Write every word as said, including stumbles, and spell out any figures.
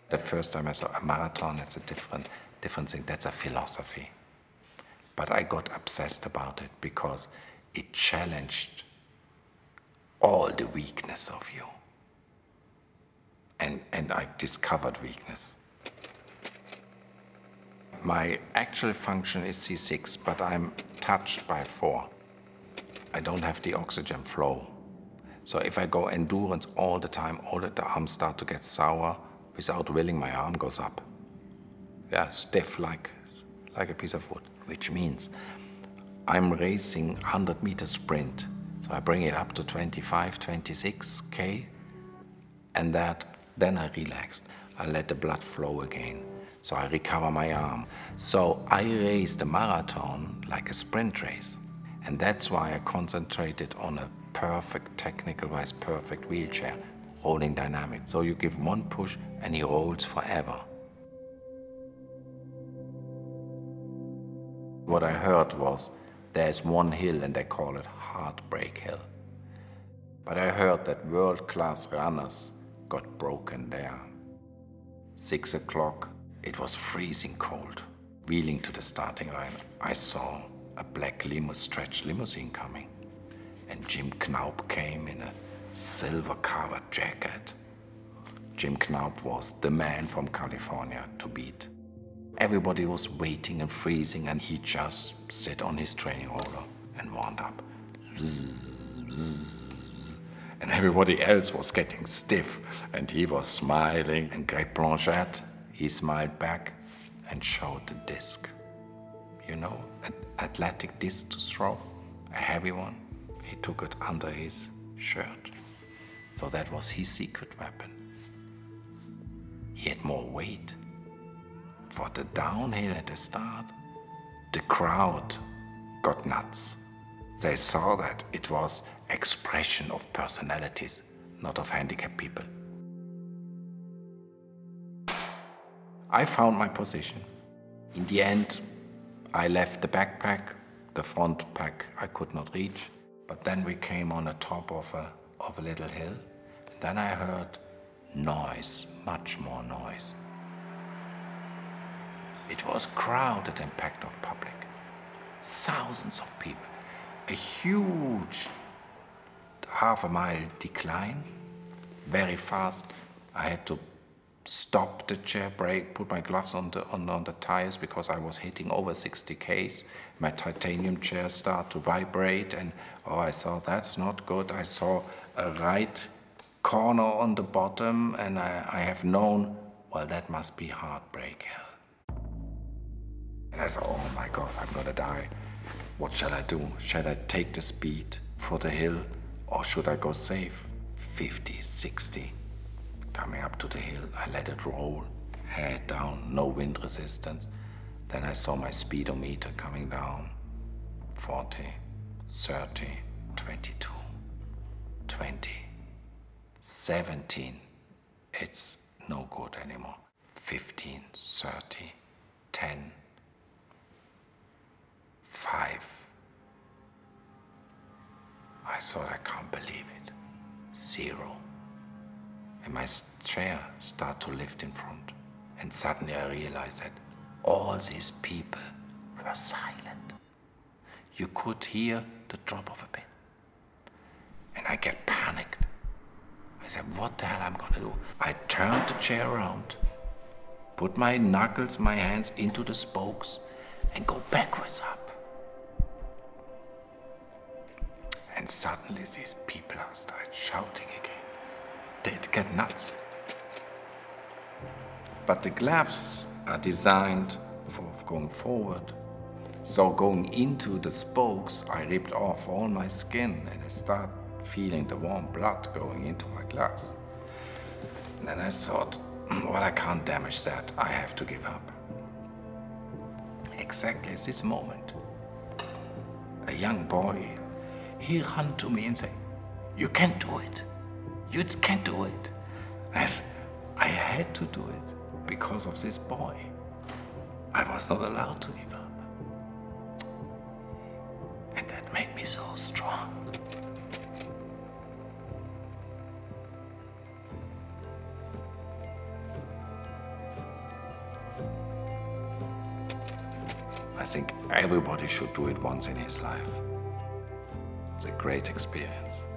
The first time I saw a marathon, it's a different, different thing. That's a philosophy. But I got obsessed about it because it challenged all the weakness of you. And, and I discovered weakness. My actual function is C six, but I'm touched by four. I don't have the oxygen flow. So if I go endurance all the time, all the, the arms start to get sour. Without willing, my arm goes up. Yeah, stiff like, like a piece of wood. Which means I'm racing one hundred meter sprint. So I bring it up to twenty-five, twenty-six K. And that, then I relaxed. I let the blood flow again. So I recover my arm. So I raced the marathon like a sprint race. And that's why I concentrated on a perfect, technical-wise perfect wheelchair, rolling dynamic. So you give one push and he rolls forever. What I heard was, there's one hill and they call it Heartbreak Hill. But I heard that world-class runners got broken there. Six o'clock, it was freezing cold. Wheeling to the starting line, I saw a black limo, stretch limousine coming. And Jim Knaup came in a silver-covered jacket. Jim Knaup was the man from California to beat. Everybody was waiting and freezing, and he just sat on his training roller and wound up. Zzz, zzz. And everybody else was getting stiff, and he was smiling. And Greg Blanchette, he smiled back and showed the disc. You know, an athletic disc to throw, a heavy one. He took it under his shirt. So that was his secret weapon. He had more weight. For the downhill at the start, the crowd got nuts. They saw that it was expression of personalities, not of handicapped people. I found my position. In the end, I left the backpack, the front pack I could not reach, but then we came on the top of a, of a little hill. Then I heard noise, much more noise. It was crowded and packed of public. Thousands of people. A huge half a mile decline, very fast. I had to stop the chair, brake, put my gloves on the, on, on the tires because I was hitting over sixty Ks. My titanium chair started to vibrate and oh, I saw that's not good. I saw a right corner on the bottom and I, I have known, well, that must be Heartbreak Hill. And I thought, oh my God, I'm gonna die. What shall I do? Shall I take the speed for the hill or should I go safe? fifty, sixty. Coming up to the hill, I let it roll, head down, no wind resistance. Then I saw my speedometer coming down. forty, thirty, twenty-two, twenty, seventeen. It's no good anymore. fifteen, thirty, ten, five. I thought, I can't believe it. Zero. And my chair started to lift in front. And suddenly I realized that all these people were silent. You could hear the drop of a pin. And I get panicked. I said, what the hell am I gonna do? I turned the chair around, put my knuckles, my hands into the spokes, and go backwards up. And suddenly these people started shouting again. They'd get nuts. But the gloves are designed for going forward. So going into the spokes, I ripped off all my skin and I started feeling the warm blood going into my gloves. And then I thought, well, I can't damage that. I have to give up. Exactly at this moment, a young boy, he ran to me and said, you can do it. You can do it. And I had to do it because of this boy. I was not allowed to give up. And that made me so strong. I think everybody should do it once in his life. It's a great experience.